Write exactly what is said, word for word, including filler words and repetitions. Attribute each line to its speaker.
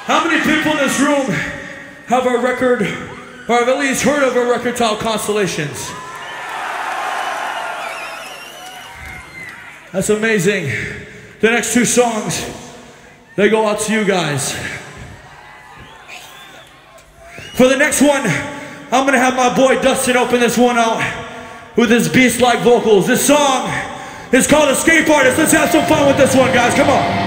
Speaker 1: How many people in this room have a record, or have at least heard of a record called Constellations? That's amazing. The next two songs, they go out to you guys. For the next one, I'm gonna have my boy Dustin open this one out with his beast-like vocals. This song is called Escape Artist. Let's have some fun with this one, guys. Come on.